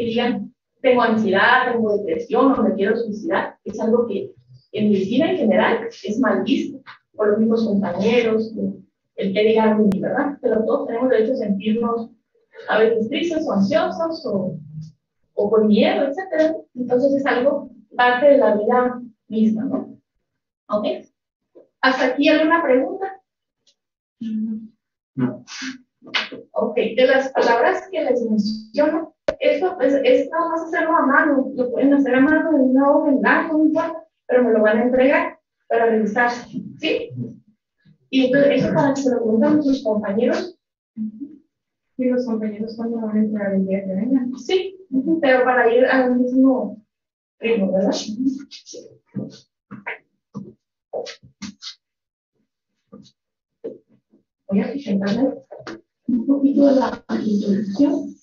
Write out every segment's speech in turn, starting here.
que digan, tengo ansiedad, tengo depresión o me quiero suicidar, es algo que en medicina en general es mal visto por los mismos compañeros, el que diga algo, ¿verdad? Pero todos tenemos derecho a sentirnos a veces tristes o ansiosos o con miedo, etc. Entonces es algo parte de la vida misma, ¿no? ¿Ok? ¿Hasta aquí alguna pregunta? No. Ok, de las palabras que les menciono, esto pues, es nada más hacerlo a mano, lo pueden hacer a mano en una hoja en blanco, no importa, pero me lo van a entregar para revisar, ¿sí? Y entonces eso para que se lo pregunten a sus compañeros. Y los compañeros cuando van a entrar el día que vengan. Sí, pero para ir al mismo ritmo, ¿verdad? Voy a presentarles un poquito de la introducción.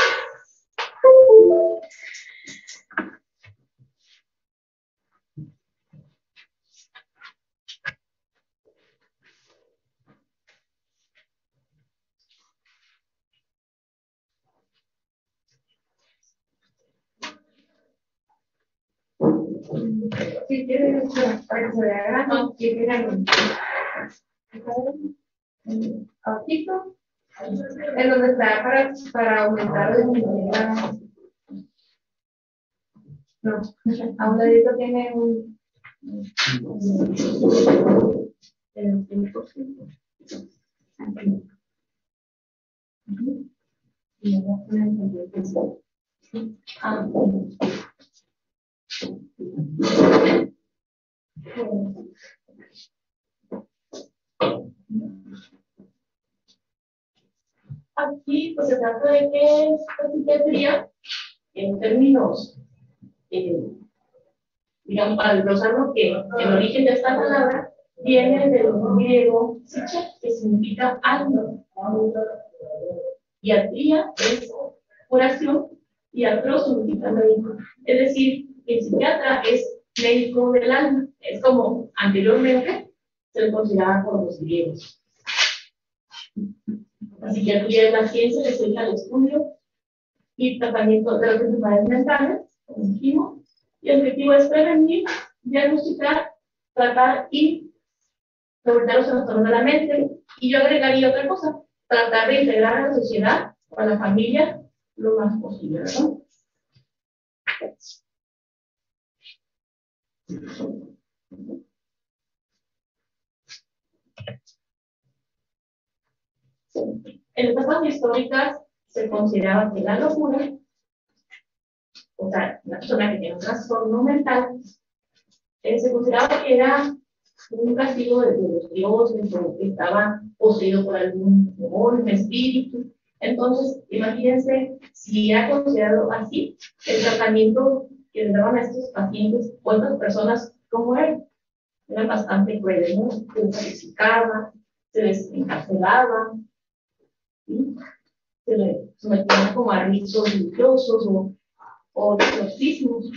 Si quieren, para que se vea, no, si quieren, abajito, en donde está para aumentar la intensidad. No, a un ladito tiene un. Aquí pues se trata de que esta psiquiatría, en términos, digamos, para desglosarlo, que el origen de esta palabra viene del griego psiche, que significa alma. Iatría es curación y atro significa médico. Es decir, el psiquiatra es médico del alma. Es como anteriormente se le consideraba por los griegos. La psiquiatría es la ciencia que se dedica al estudio y tratamiento de las enfermedades mentales, como dijimos, y el objetivo es prevenir, diagnosticar, tratar y revertir los trastornos de la mente. Y yo agregaría otra cosa, tratar de integrar a la sociedad o a la familia lo más posible, ¿verdad? En etapas históricas se consideraba que la locura, o sea, la persona que tiene un trastorno mental, se consideraba que era un castigo de los dioses o que estaba poseído por algún demonio, un espíritu. Entonces, imagínense si era considerado así el tratamiento que le daban a estos pacientes o a otras personas como él. Eran bastante crueles, ¿no? Se les sacrificaba, se les encarcelaba, ¿sí? Se les sometían como a ritos religiosos o exorcismos.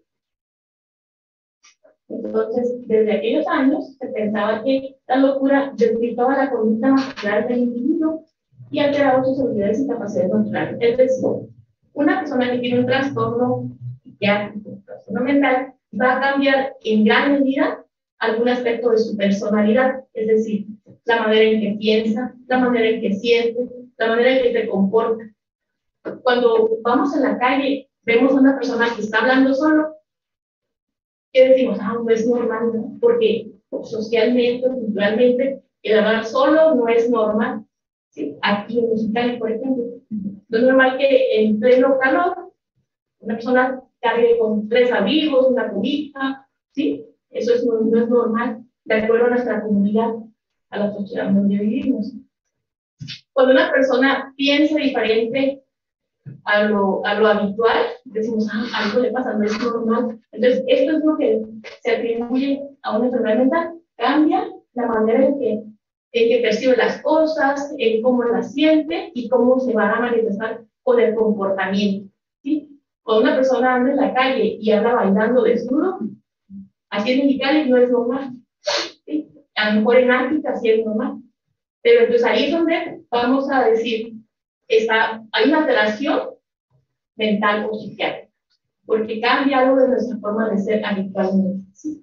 Entonces, desde aquellos años se pensaba que la locura desvirtuaba la conducta natural del individuo y alteraba sus habilidades y capacidades naturales. Es decir, una persona que tiene un trastorno psiquiátrico, un trastorno mental, va a cambiar en gran medida algún aspecto de su personalidad, es decir, la manera en que piensa, la manera en que siente, la manera en que se comporta. Cuando vamos en la calle, vemos a una persona que está hablando solo, ¿qué decimos? Ah, no es normal, ¿no? Porque socialmente, culturalmente, el hablar solo no es normal. ¿Sí? Aquí en Mexicali, por ejemplo, no es normal que en pleno calor una persona cargue con 3 amigos, una cobija, ¿sí? Eso no es normal, de acuerdo a nuestra comunidad, a la sociedad donde vivimos. Cuando una persona piensa diferente a lo habitual, decimos, ah, algo le pasa, no es normal. Entonces, esto es lo que se atribuye a una enfermedad mental. Cambia la manera en que percibe las cosas, en cómo las siente y cómo se van a manifestar con el comportamiento. ¿Sí? Cuando una persona anda en la calle y anda bailando desnudo, aquí en Mexicali no es normal. ¿Sí? A lo mejor en África sí es normal. Pero entonces ahí es donde vamos a decir, hay una alteración mental o psiquiátrica, porque cambia algo de nuestra forma de ser habitualmente. ¿Sí?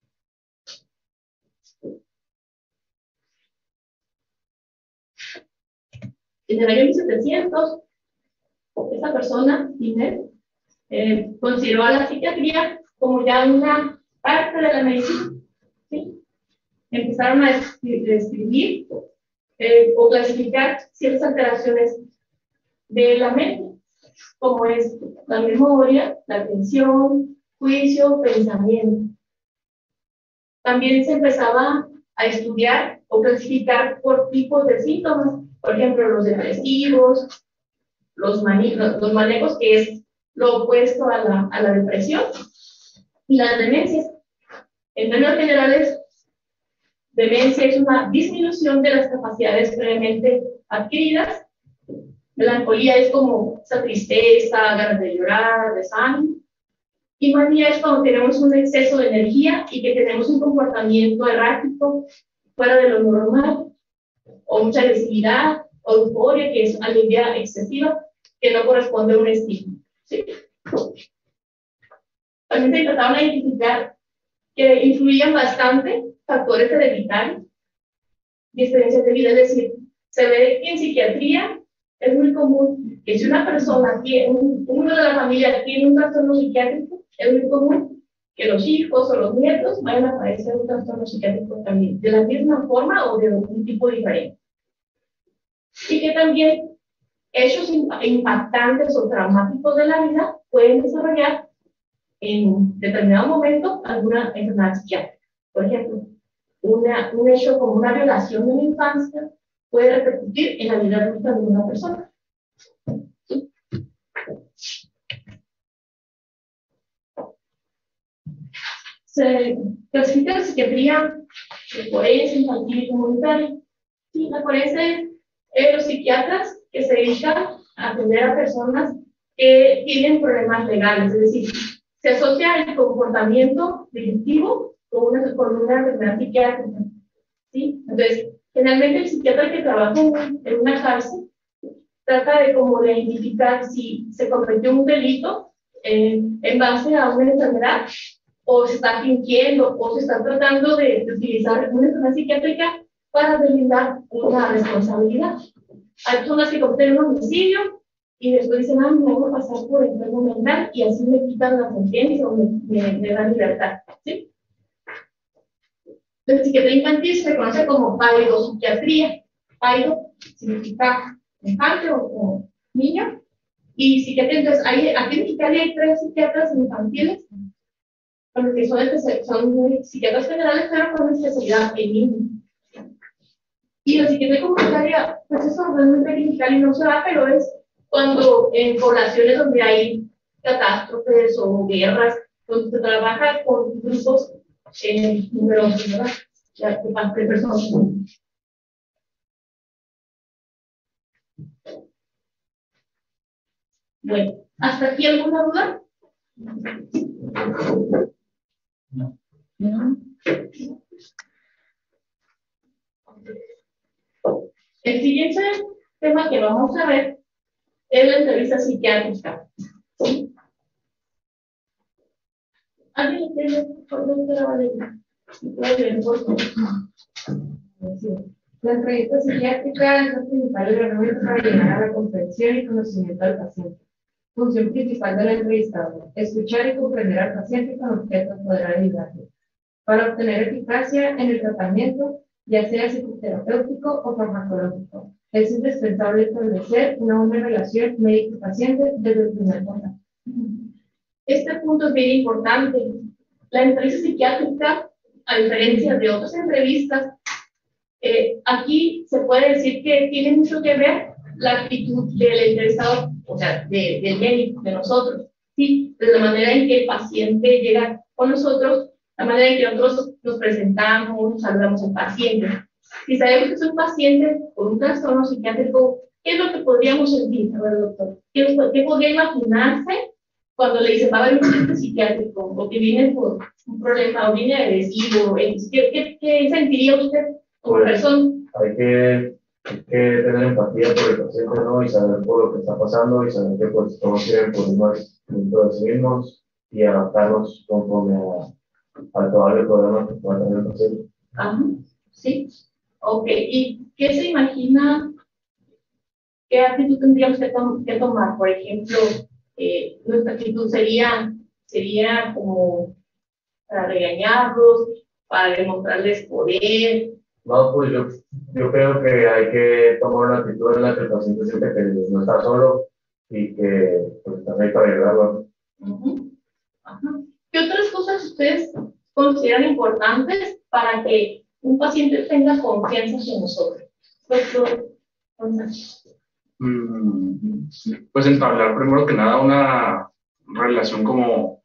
En el año 1700, esta persona, Inés, consideró a la psiquiatría como ya una parte de la medicina. ¿Sí? Empezaron a describir o clasificar ciertas alteraciones de la mente, como es la memoria, la atención, juicio, pensamiento. También se empezaba a estudiar o clasificar por tipos de síntomas, por ejemplo, los depresivos, los manejos, que es lo opuesto a la depresión, y las demencias. En términos generales, demencia es una disminución de las capacidades previamente adquiridas. Melancolía es como esa tristeza, ganas de llorar, desánimo. Y manía es cuando tenemos un exceso de energía y que tenemos un comportamiento errático fuera de lo normal, o mucha agresividad, o euforia, que es alegría excesiva, que no corresponde a un estilo. ¿Sí? También se trataron de identificar que influían bastante factores hereditarios y experiencias de vida. Es decir, se ve que en psiquiatría es muy común que si una persona, uno de la familia tiene un trastorno psiquiátrico, es muy común que los hijos o los nietos vayan a padecer un trastorno psiquiátrico también, de la misma forma o de un tipo diferente. Y que también hechos impactantes o traumáticos de la vida pueden desarrollar en determinado momento alguna enfermedad psiquiátrica. Por ejemplo, un hecho como una violación de la infancia puede repercutir en la vida adulta de una persona. Se clasifica la psiquiatría de forense, infantil y comunitaria. Sí, la forense es los psiquiatras que se dedican a atender a personas que tienen problemas legales, es decir, se asocia el comportamiento delictivo con una enfermedad psiquiátrica. ¿Sí? Entonces, generalmente el psiquiatra que trabaja en una cárcel trata de como de identificar si se cometió un delito en base a una enfermedad, o se está fingiendo, o se está tratando de utilizar una enfermedad psiquiátrica para deslindar una responsabilidad. Hay personas que cometen un homicidio y después dicen, me voy a pasar por enfermo mental, y así me quitan la sentencia o me dan libertad. ¿Sí? La psiquiatría infantil se conoce como paidopsiquiatría. Paido significa infante o niño. Y psiquiatría, entonces, aquí en Mexicali hay 3 psiquiatras infantiles, con los que son psiquiatras generales, pero con especialidad en niños. Y la psiquiatría comunitaria, pues eso realmente en Mexicali no se da, pero es cuando en poblaciones donde hay catástrofes o guerras, donde se trabaja con grupos numerosos, ¿verdad? De personas. Bueno, ¿hasta aquí alguna duda? No. El siguiente tema que vamos a ver es la entrevista psiquiátrica. ¿Sí? ¿Alguien tiene por dónde la Valeria? La entrevista psiquiátrica es la principal herramienta para llegar a la comprensión y conocimiento del paciente. Función principal del entrevistador: escuchar y comprender al paciente con objeto de poder ayudarle. Para obtener eficacia en el tratamiento, ya sea psicoterapéutico o farmacológico, es indispensable establecer una buena relación médico-paciente desde el primer contacto. Este punto es bien importante. La entrevista psiquiátrica, a diferencia de otras entrevistas, aquí se puede decir que tiene mucho que ver la actitud del entrevistador, o sea, del médico, de nosotros, ¿sí? De la manera en que el paciente llega con nosotros, la manera en que nosotros nos presentamos, saludamos al paciente. Si sabemos que es un paciente con un trastorno psiquiátrico, ¿qué es lo que podríamos sentir? A ver, doctor, ¿qué podría imaginarse cuando le dicen va a haber un paciente psiquiátrico, o que viene por un problema, o viene agresivo? ¿Qué sentiría usted como persona? Hay que que tener empatía por el paciente, ¿no? Y saber por lo que está pasando y saber que pues todos tienen problemas dentro de sí mismos y adaptarnos conforme al probable problema que pueda tener el paciente. Ajá, sí. Ok, ¿y qué se imagina? ¿Qué actitud tendríamos que tomar? Por ejemplo, nuestra actitud sería como para regañarlos, para demostrarles poder. No, pues yo creo que hay que tomar una actitud en la que el paciente siente que no está solo y que pues, está ahí para ayudarlo. Uh-huh. Ajá. ¿Qué otras cosas ustedes consideran importantes para que un paciente tenga confianza en nosotros? Doctor, pues entablar primero que nada una relación como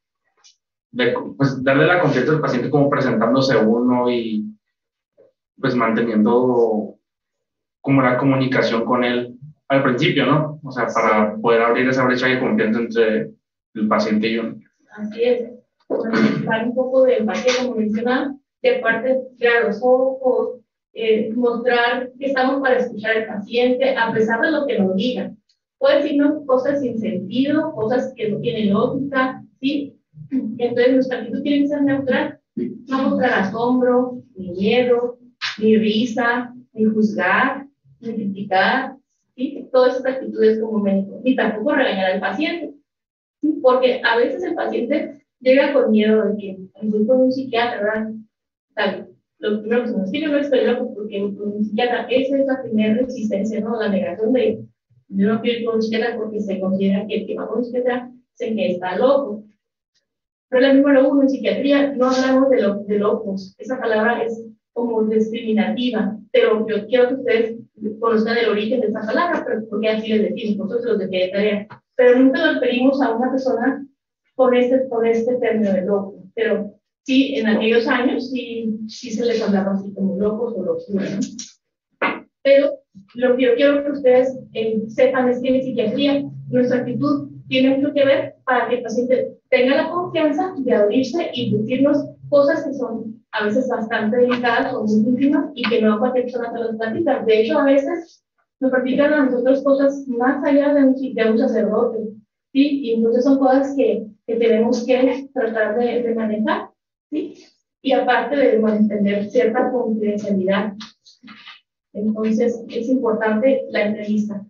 pues darle la confianza al paciente como presentándose uno y pues manteniendo como la comunicación con él al principio, ¿no? O sea, para poder abrir esa brecha de confianza entre el paciente y uno. Así es. Dar un poco de empatía, como mencionaba, de parte de los ojos, mostrar que estamos para escuchar al paciente, a pesar de lo que nos digan. Puede decirnos cosas sin sentido, cosas que no tienen lógica, ¿sí? Entonces, nuestra actitud tiene que ser neutral, no mostrar asombro, ni miedo, ni risa, ni juzgar, ni criticar, ¿sí? Todas estas actitudes como médico, ni tampoco regañar al paciente, ¿sí? Porque a veces el paciente llega con miedo de que voy con un psiquiatra, ¿verdad? Tal, lo primero que se nos tiene no es peligroso porque con un psiquiatra, esa es la primera resistencia, ¿no? La negación de yo no quiero ir con un psiquiatra porque se considera que el que va con un psiquiatra se que está loco. Pero la número uno, en psiquiatría no hablamos de locos. Esa palabra es como discriminativa, pero yo quiero que ustedes conozcan el origen de esa palabra, pero porque así les decimos, nosotros los de tarea. Pero nunca nos referimos a una persona con este término de loco. Pero sí, en aquellos años sí se les hablaba así como locos o locura, ¿no? Pero lo que yo quiero que ustedes sepan es que en psiquiatría nuestra actitud tiene mucho que ver para que el paciente tenga la confianza de abrirse y decirnos cosas que son a veces bastante delicadas o muy íntimas y que no cualquier persona se las platica. De hecho, a veces nos platican a nosotros cosas más allá de un sacerdote, ¿sí? Y entonces son cosas que tenemos que tratar de manejar, ¿sí? Y aparte de mantener cierta confidencialidad. Entonces, es importante la entrevista.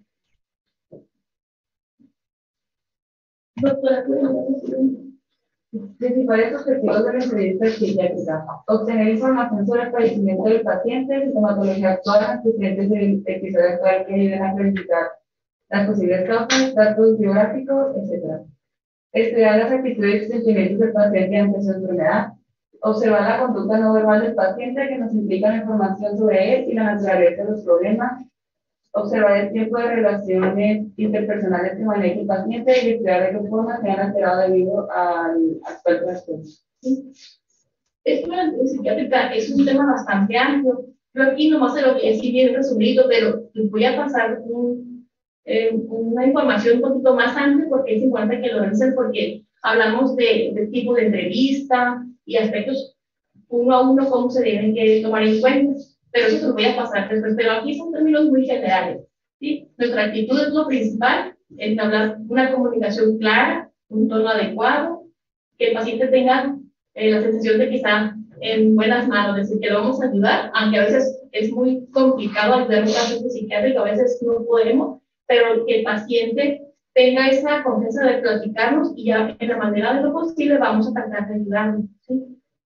Doctora, principales objetivos de la entrevista psiquiátrica: obtener información sobre el padecimiento del paciente, sintomatología actual, antecedentes del episodio actual que ayuden a clarificar las posibles causas, datos biográficos, etc. Estudiar las actitudes y sentimientos del paciente ante su enfermedad. Observar la conducta no verbal del paciente que nos implica la información sobre él y la naturaleza de los problemas. Observar el tiempo de relaciones interpersonales que maneja el paciente y estudiar de qué forma se han alterado debido al actual trastorno. Esto en psiquiátrica es un tema bastante amplio. Yo aquí nomás se lo voy a decir bien resumido, pero les voy a pasar una información un poquito más amplia porque es importante que lo revisen porque hablamos de tipo de entrevista y aspectos uno a uno cómo se deben que tomar en cuenta. Pero eso se lo voy a pasar después, pero aquí son términos muy generales, ¿sí? Nuestra actitud es lo principal, entablar una comunicación clara, un tono adecuado, que el paciente tenga la sensación de que está en buenas manos, es decir, que lo vamos a ayudar, aunque a veces es muy complicado ayudar a un paciente psiquiátrico, a veces no podemos, pero que el paciente tenga esa confianza de platicarnos y ya en la manera de lo posible vamos a tratar de ayudarlo, ¿sí?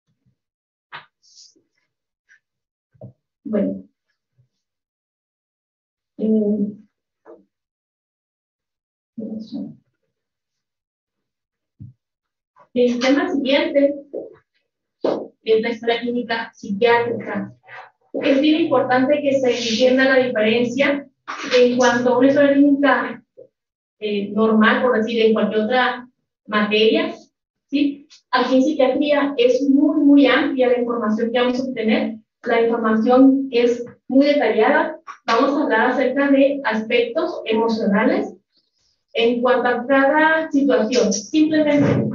Bueno, el tema siguiente es la historia clínica psiquiátrica. Es bien importante que se entienda la diferencia en cuanto a una historia clínica normal, por decir, en cualquier otra materia, ¿sí? Aquí en psiquiatría es muy, muy amplia la información que vamos a obtener. La información es muy detallada. Vamos a hablar acerca de aspectos emocionales en cuanto a cada situación. Simplemente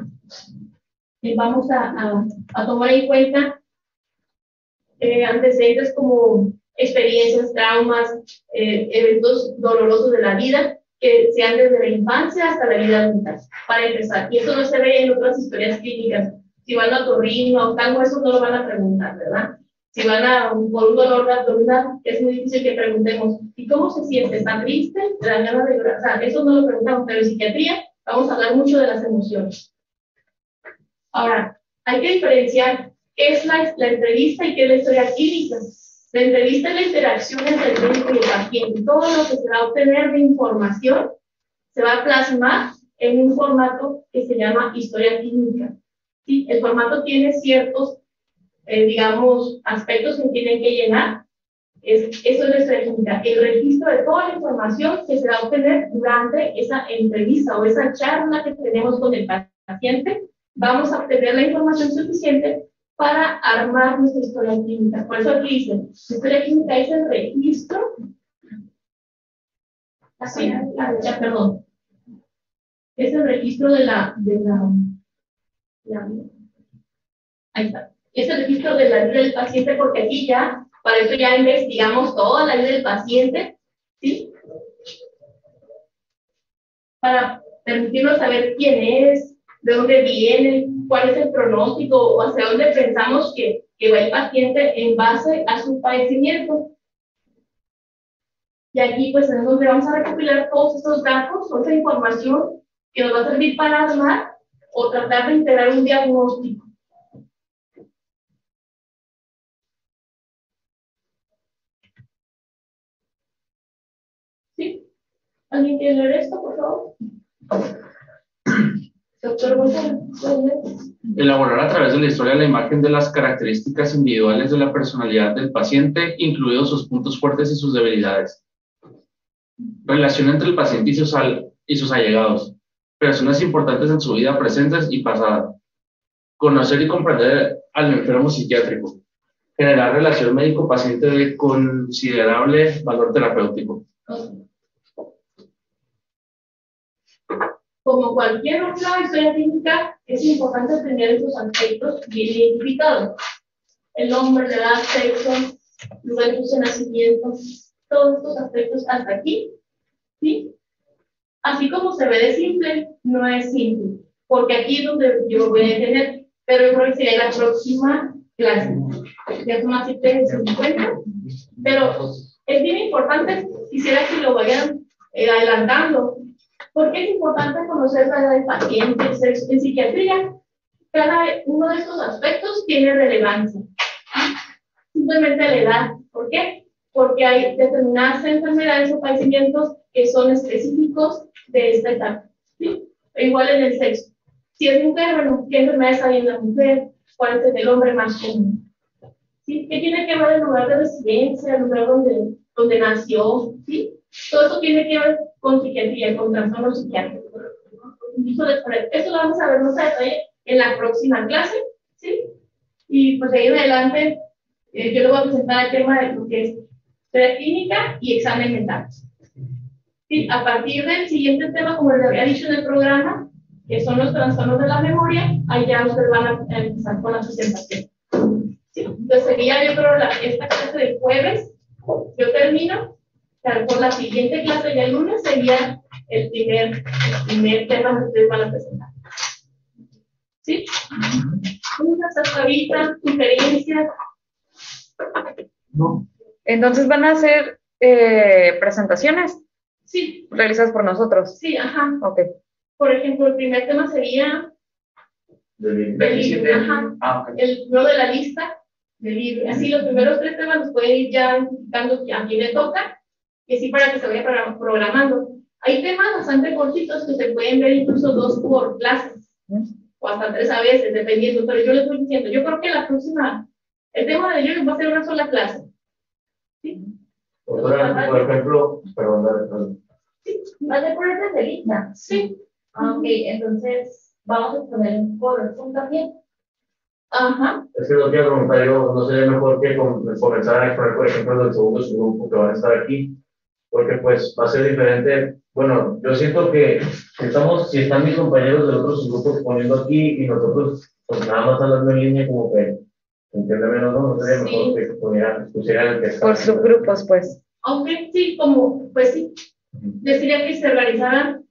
vamos a tomar en cuenta antecedentes como experiencias, traumas, eventos dolorosos de la vida, que sean desde la infancia hasta la vida adulta, para empezar. Y eso no se ve en otras historias clínicas. Si van a otorrino, a oftalmo, eso no lo van a preguntar, ¿verdad? Si van por un dolor de abdominal, es muy difícil que preguntemos, ¿y cómo se siente? ¿Está triste? ¿Te dan ganas de llorar? O sea, eso no lo preguntamos, pero en psiquiatría vamos a hablar mucho de las emociones. Ahora, hay que diferenciar qué es la entrevista y qué es la historia clínica. La entrevista es la interacción entre el médico y el paciente. Todo lo que se va a obtener de información se va a plasmar en un formato que se llama historia clínica. ¿Sí? El formato tiene ciertos, digamos, aspectos que tienen que llenar. Eso es la historia clínica, el registro de toda la información que se va a obtener durante esa entrevista o esa charla que tenemos con el paciente. Vamos a obtener la información suficiente para armar nuestra historia clínica. Por eso aquí dice, la historia clínica es el registro, perdón, es el registro ahí está, es el registro de la vida del paciente, porque aquí ya, para eso ya investigamos toda la vida del paciente, ¿sí? Para permitirnos saber quién es, de dónde viene, cuál es el pronóstico o hacia dónde pensamos que va el paciente en base a su padecimiento. Y aquí pues es donde vamos a recopilar todos estos datos, toda esa información que nos va a servir para armar o tratar de integrar un diagnóstico. ¿Sí? ¿Alguien quiere leer esto, por favor? Doctor González. Elaborar a través de la historia la imagen de las características individuales de la personalidad del paciente, incluidos sus puntos fuertes y sus debilidades. Relación entre el paciente y sus allegados. Personas importantes en su vida presentes y pasada. Conocer y comprender al enfermo psiquiátrico. Generar relación médico-paciente de considerable valor terapéutico. Como cualquier otra historia clínica, es importante tener esos aspectos bien identificados. El nombre, la edad, sexo, lugar de nacimiento, todos estos aspectos hasta aquí, ¿sí? Así como se ve de simple, no es simple, porque aquí es donde yo voy a detener, pero yo creo que sería la próxima clase. Ya son las 7:50, pero es bien importante, quisiera que lo vayan adelantando. ¿Por qué es importante conocer la edad del paciente? En psiquiatría, cada uno de estos aspectos tiene relevancia. Simplemente la edad. ¿Por qué? Porque hay determinadas enfermedades o padecimientos que son específicos de esta etapa. ¿Sí? Igual en el sexo. Si es mujer, bueno, ¿qué enfermedad está bien la mujer? ¿Cuál es el hombre más común? ¿Sí? ¿Qué tiene que ver el lugar de residencia, el lugar donde nació? ¿Sí? Todo eso tiene que ver con psiquiatría, con trastornos psiquiátricos. Eso lo vamos a ver más a detalle en la próxima clase, ¿sí? Y pues de ahí en adelante, yo le voy a presentar el tema de lo que es historia clínica y examen mental. ¿Sí? A partir del siguiente tema, como les había dicho en el programa, que son los trastornos de la memoria, ahí ya ustedes van a empezar con la presentación. ¿Sí? Entonces sería, yo creo, esta clase del jueves, yo termino. Por la siguiente clase ya el lunes sería el primer tema que ustedes van a presentar. ¿Sí? ¿Unas hasta ahorita sugerencias? No. Entonces van a hacer presentaciones. Sí. Realizadas por nosotros. Sí, ajá. Ok. Por ejemplo, el primer tema sería del libro, ajá. Okay. No de la lista del libro. Así los primeros 3 temas los pueden ir ya dando a quien le toca. Que sí, para que se vaya programando. Hay temas bastante cortitos que se pueden ver incluso 2 por clases, o hasta 3 a veces, dependiendo, pero yo les voy diciendo, yo creo que la próxima, el tema de ellos va a ser una sola clase. ¿Sí? Por ejemplo, perdón. Sí, ¿vas a poner desde lista? Sí. Ok, entonces vamos a poner un PowerPoint también. Ajá. Es que lo quiero preguntar yo, ¿no sería mejor que comenzar a exponer, por ejemplo, del segundo subgrupo que van a estar aquí? Porque pues va a ser diferente. Bueno, yo siento que si están mis compañeros del otro subgrupo poniendo aquí y nosotros pues nada más hablando en línea, como que Entiéndeme, no sería mejor que pusieran el que está. Por subgrupos, pues. Aunque sí, como, pues sí, decía que se organizaran,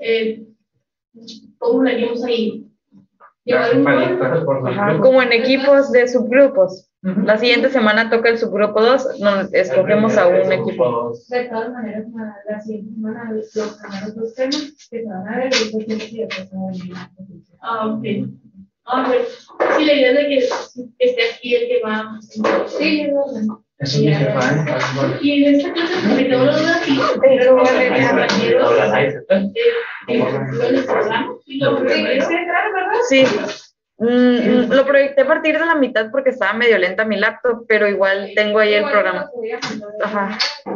¿cómo le dimos ahí? Llevar un foro. Ajá, como en equipos de subgrupos. La siguiente semana toca el subgrupo 2, nos escogemos a un equipo. De todas maneras, la siguiente semana, los primeros dos temas que se van a ver, y después sí, después se van a venir. Ok. Bueno. Sí, la idea es de que esté aquí el que va. Sí, es verdad. Eso es mi jefa, ¿eh? Y en esta clase me quedó la duda si Eso va a venir. compañeros lo programamos y lo programamos. Sí. Lo proyecté a partir de la mitad porque estaba medio lenta mi laptop, pero igual tengo ahí el programa. Ajá.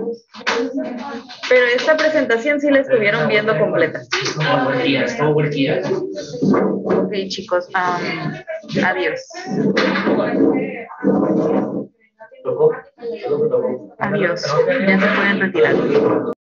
Pero esta presentación sí la estuvieron viendo completa. Estuvo buen día. Ok, chicos. Adiós. Adiós. Ya se pueden retirar.